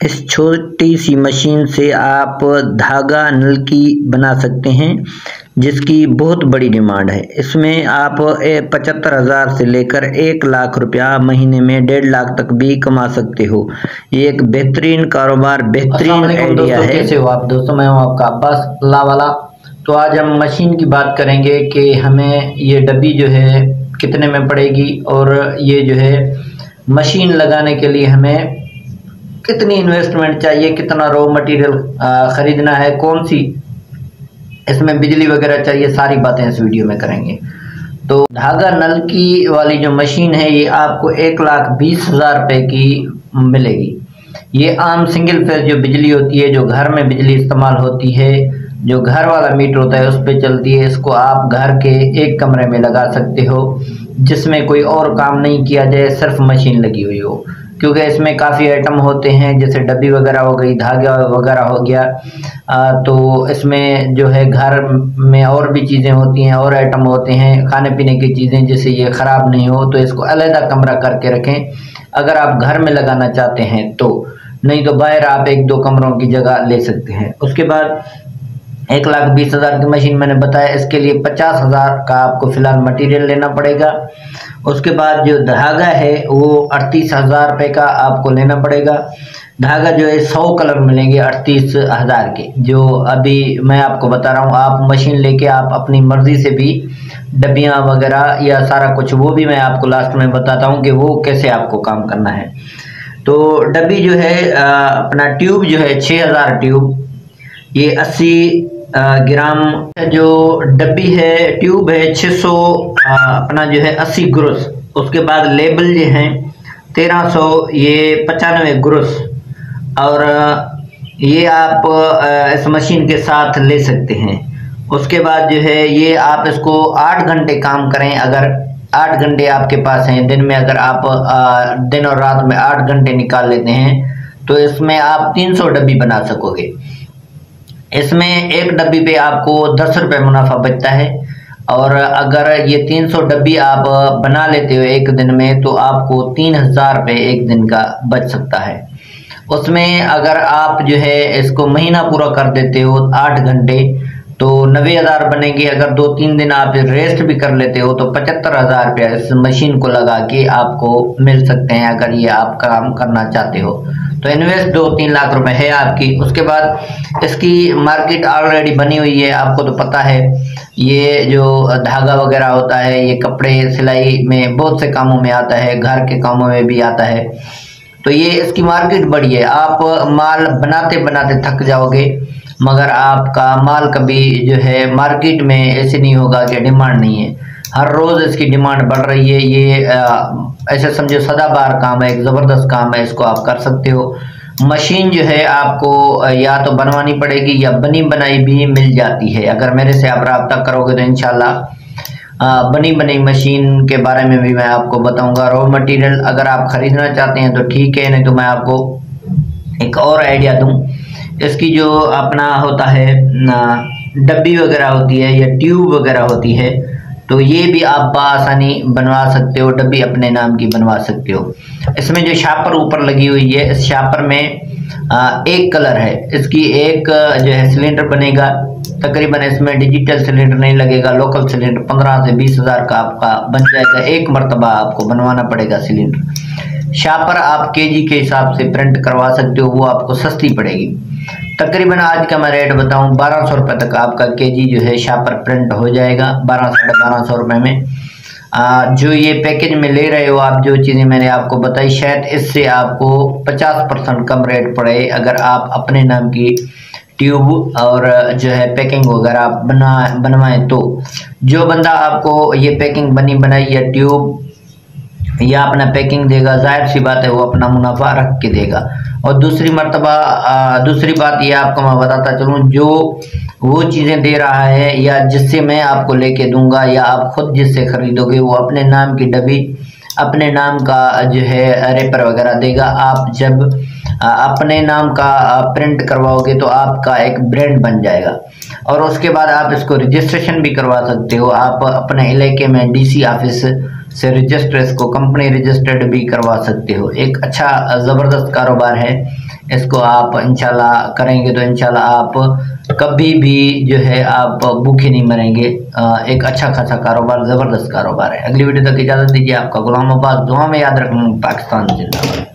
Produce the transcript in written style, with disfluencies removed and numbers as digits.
इस छोटी सी मशीन से आप धागा नलकी बना सकते हैं, जिसकी बहुत बड़ी डिमांड है। इसमें आप 75,000 से लेकर 1,00,000 रुपया महीने में 1.5 लाख तक भी कमा सकते हो। ये एक बेहतरीन कारोबार, बेहतरीन आइडिया है। कैसे हो आप दोस्तों, मैं हूं आपका अब्बास लावाला। तो आज हम मशीन की बात करेंगे कि हमें ये डब्बी जो है कितने में पड़ेगी, और ये जो है मशीन लगाने के लिए हमें कितनी इन्वेस्टमेंट चाहिए, कितना रॉ मटेरियल खरीदना है, कौन सी इसमें बिजली वगैरह चाहिए, सारी बातें इस वीडियो में करेंगे। तो धागा नलकी वाली जो मशीन है ये आपको 1,20,000 रुपये की मिलेगी। ये आम सिंगल फेज जो बिजली होती है, जो घर में बिजली इस्तेमाल होती है, जो घर वाला मीटर होता है उस पर चलती है। इसको आप घर के एक कमरे में लगा सकते हो, जिसमें कोई और काम नहीं किया जाए, सिर्फ मशीन लगी हुई हो। क्योंकि इसमें काफ़ी आइटम होते हैं, जैसे डब्बी वगैरह हो गई, धागा वगैरह हो गया, तो इसमें जो है घर में और भी चीज़ें होती हैं, और आइटम होते हैं खाने पीने की चीज़ें, जिससे ये ख़राब नहीं हो। तो इसको अलग कमरा करके रखें अगर आप घर में लगाना चाहते हैं तो, नहीं तो बाहर आप 1-2 कमरों की जगह ले सकते हैं। उसके बाद 1,20,000 की मशीन मैंने बताया, इसके लिए 50,000 का आपको फ़िलहाल मटेरियल लेना पड़ेगा। उसके बाद जो धागा है वो 38,000 रुपये का आपको लेना पड़ेगा। धागा जो है 100 कलर मिलेंगे 38,000 के, जो अभी मैं आपको बता रहा हूँ। आप मशीन लेके आप अपनी मर्ज़ी से भी डब्बियाँ वगैरह या सारा कुछ, वो भी मैं आपको लास्ट में बताता हूँ कि वो कैसे आपको काम करना है। तो डब्बी जो है अपना ट्यूब जो है 6,000 ट्यूब, ये 80 ग्राम जो डब्बी है, ट्यूब है 600 अपना जो है 80 ग्रुस। उसके बाद लेबल जो हैं 1300, ये 95 ग्रुस। और ये आप इस मशीन के साथ ले सकते हैं। उसके बाद जो है ये आप इसको 8 घंटे काम करें, अगर 8 घंटे आपके पास हैं दिन में, अगर आप दिन और रात में 8 घंटे निकाल लेते हैं तो इसमें आप 300 डब्बी बना सकोगे। इसमें एक डब्बी पे आपको 10 रुपये मुनाफा बचता है, और अगर ये 300 डब्बी आप बना लेते हो एक दिन में तो आपको 3,000 रुपये एक दिन का बच सकता है। उसमें अगर आप जो है इसको महीना पूरा कर देते हो 8 घंटे तो 90,000 बनेंगे। अगर 2-3 दिन आप रेस्ट भी कर लेते हो तो 75,000 रुपया इस मशीन को लगा के आपको मिल सकते हैं, अगर ये आप काम करना चाहते हो तो। इन्वेस्ट 2-3 लाख रुपए है आपकी। उसके बाद इसकी मार्केट ऑलरेडी बनी हुई है, आपको तो पता है। ये जो धागा वगैरह होता है ये कपड़े सिलाई में बहुत से कामों में आता है, घर के कामों में भी आता है। तो ये इसकी मार्केट बड़ी है। आप माल बनाते बनाते थक जाओगे, मगर आपका माल कभी जो है मार्केट में ऐसे नहीं होगा कि डिमांड नहीं है। हर रोज़ इसकी डिमांड बढ़ रही है। ये ऐसे समझो सदाबहार काम है, एक ज़बरदस्त काम है, इसको आप कर सकते हो। मशीन जो है आपको या तो बनवानी पड़ेगी या बनी बनाई भी मिल जाती है। अगर मेरे से आप रब्ता करोगे तो इंशाल्लाह बनी बनाई मशीन के बारे में भी मैं आपको बताऊंगा। रॉ मटेरियल अगर आप ख़रीदना चाहते हैं तो ठीक है, नहीं तो मैं आपको एक और आइडिया दूँ। इसकी जो अपना होता है डब्बी वगैरह होती है या ट्यूब वगैरह होती है, तो ये भी आप बआसानी बनवा सकते हो, डब्बी अपने नाम की बनवा सकते हो। इसमें जो शापर ऊपर लगी हुई है, इस शापर में एक कलर है, इसकी एक जो है सिलेंडर बनेगा। तकरीबन इसमें डिजिटल सिलेंडर नहीं लगेगा, लोकल सिलेंडर 15 से 20,000 का आपका बन जाएगा। एक मरतबा आपको बनवाना पड़ेगा सिलेंडर। शापर आप केजी के हिसाब से प्रिंट करवा सकते हो, वो आपको सस्ती पड़ेगी। तकरीबन आज का मैं रेट बताऊं 1,200 रुपये तक आपका केजी जो है शापर प्रिंट हो जाएगा, 1200-1250 रुपये में। जो ये पैकेज में ले रहे हो आप, जो चीज़ें मैंने आपको बताई, शायद इससे आपको 50% कम रेट पड़े अगर आप अपने नाम की ट्यूब और जो है पैकिंग वगैरह आप बनवाएं तो। जो बंदा आपको ये पैकिंग बनी बनाई या ट्यूब या अपना पैकिंग देगा, जाहिर सी बात है वो अपना मुनाफा रख के देगा। और दूसरी बात ये आपको मैं बताता चलूँ, जो वो चीज़ें दे रहा है या जिससे मैं आपको लेके दूंगा या आप खुद जिससे खरीदोगे, वो अपने नाम की डब्बी, अपने नाम का जो है रेपर वगैरह देगा। आप जब अपने नाम का प्रिंट करवाओगे तो आपका एक ब्रांड बन जाएगा, और उसके बाद आप इसको रजिस्ट्रेशन भी करवा सकते हो। आप अपने इलाके में डीसी ऑफिस से रजिस्टर, इसको कंपनी रजिस्टर्ड भी करवा सकते हो। एक अच्छा ज़बरदस्त कारोबार है, इसको आप इंशाल्लाह करेंगे तो इंशाल्लाह आप कभी भी जो है आप भूखे नहीं मरेंगे। एक अच्छा खासा कारोबार, ज़बरदस्त कारोबार है। अगली वीडियो तक इजाज़त दीजिए। आपका गुलाम अब्बास, दुआ में याद रखना। पाकिस्तान जिंदाबाद।